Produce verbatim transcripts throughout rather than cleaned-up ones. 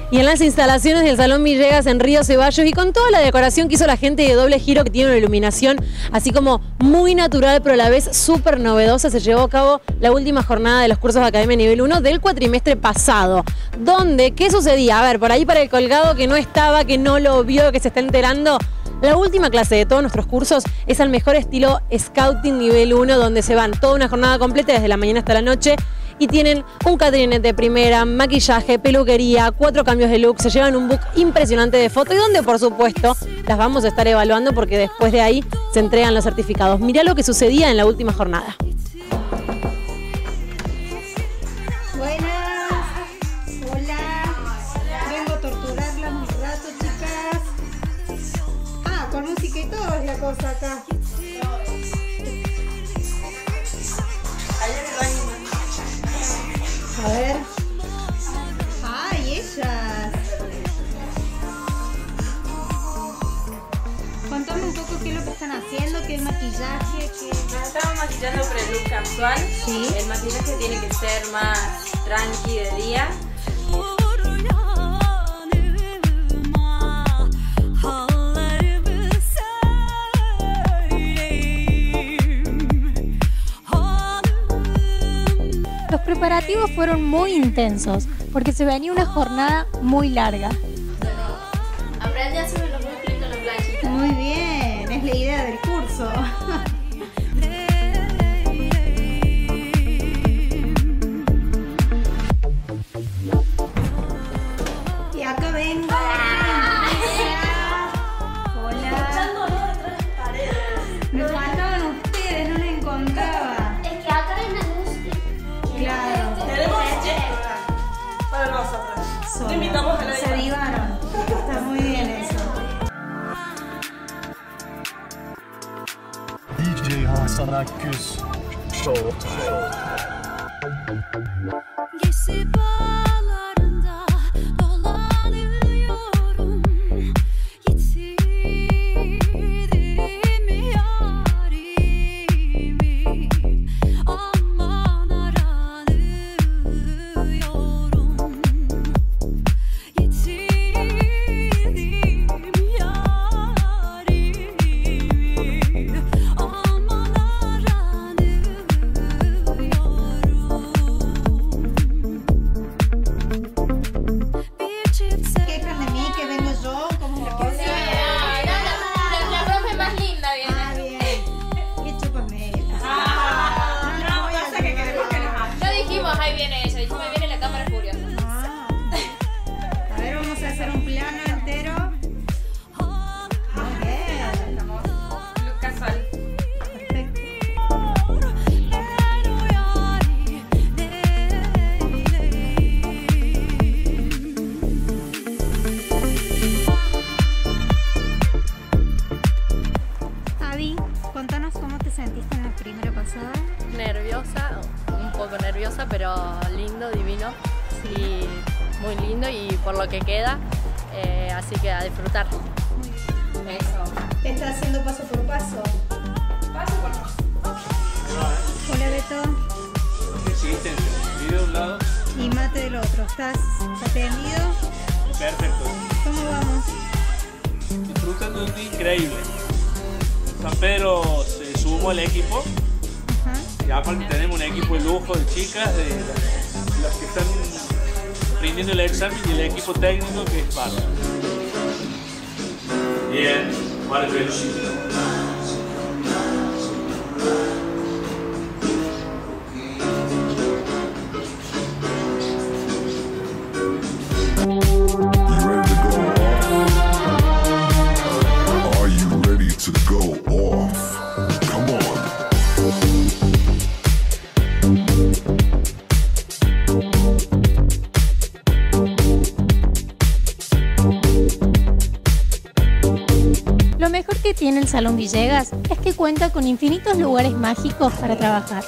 Y en las instalaciones del Salón Villegas en Río Ceballos y con toda la decoración que hizo la gente de Doble Giro, que tiene una iluminación así como muy natural pero a la vez súper novedosa, se llevó a cabo la última jornada de los cursos de Academia Nivel uno del cuatrimestre pasado. ¿Dónde? ¿Qué sucedía? A ver, por ahí para el colgado que no estaba, que no lo vio, que se está enterando. La última clase de todos nuestros cursos es al mejor estilo Scouting Nivel uno, donde se van toda una jornada completa desde la mañana hasta la noche y tienen un catering de primera, maquillaje, peluquería, cuatro cambios de look, se llevan un book impresionante de foto y donde por supuesto las vamos a estar evaluando porque después de ahí se entregan los certificados. Mirá lo que sucedía en la última jornada. Buenas, hola, vengo a torturarla un rato, chicas. Ah, con música y todo es la cosa acá. A ver. ¡Ay, ellas! Contame un poco qué es lo que están haciendo, qué maquillaje, qué... Nos estamos maquillando para el look casual. Sí. El maquillaje tiene que ser más tranqui de día. Los preparativos fueron muy intensos porque se venía una jornada muy larga. Aprende a hacer los muslitos en la planchita. Muy bien, es la idea del curso. Y acá vengo. Hola. Me faltaban ustedes, no les encontraba. Es que acá hay una luz. Claro. Tenemos esto para nosotros. Solo. Te invitamos a la Se avivaron. Está muy bien eso. D J Hasan Akgüz Showtime. Gezi bağlarında dolanıyorum, yitirdim yarimi, aman aranıyorum, yitirdim yarimi, aman Quejan de mí que vengo yo, ¿cómo es la cosa? La profe más linda viene. Ah, bien. Qué chupamela. Ah, no, pasa que queremos que nos haga. No dijimos, ahí viene ella, dijimos, ahí viene la cámara furiosa. Ah. A ver, vamos a hacer un plano entero. Muy bien. Look casual. Perfecto. Avi, contanos cómo te sentiste en la primera pasada. Nerviosa, un poco nerviosa, pero lindo, divino y muy lindo y por lo que queda, eh, así que a disfrutar. Eso. Te está haciendo paso por paso. Paso por paso. Hola Beto. Existencia, video de un lado, Y mate del otro. ¿Estás atendido? perfecto. ¿Cómo vamos? Disfrutando de un día increíble. San Pedro se sumó al equipo Ajá. y aparte tenemos un equipo de lujo de chicas, de las, las que están rindiendo el examen y el equipo técnico que es bárbaro. Bien, vale, pero You ready to go off? Are you ready to go off? Come on. Lo mejor que tiene el Salón Villegas es que cuenta con infinitos lugares mágicos para trabajar.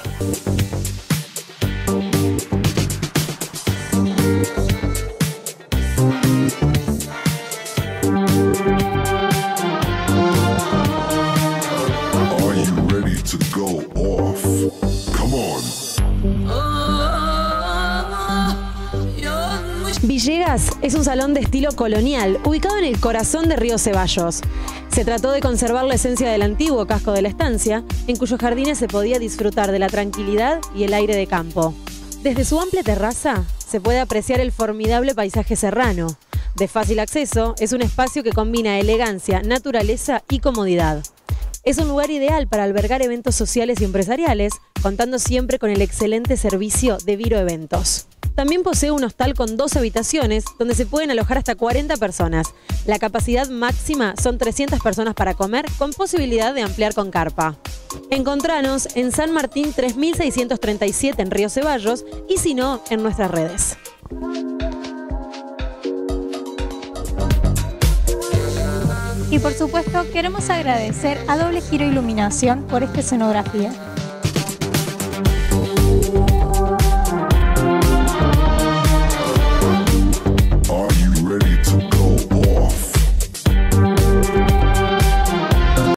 Are you ready to go off? Come on. Villegas Paz es un salón de estilo colonial, ubicado en el corazón de Río Ceballos. Se trató de conservar la esencia del antiguo casco de la estancia, en cuyos jardines se podía disfrutar de la tranquilidad y el aire de campo. Desde su amplia terraza se puede apreciar el formidable paisaje serrano. De fácil acceso, es un espacio que combina elegancia, naturaleza y comodidad. Es un lugar ideal para albergar eventos sociales y empresariales, contando siempre con el excelente servicio de Viro Eventos. También posee un hostal con dos habitaciones, donde se pueden alojar hasta cuarenta personas. La capacidad máxima son trescientas personas para comer, con posibilidad de ampliar con carpa. Encontranos en San Martín tres mil seiscientos treinta y siete en Río Ceballos y si no, en nuestras redes. Y por supuesto, queremos agradecer a Doble Giro Iluminación por esta escenografía.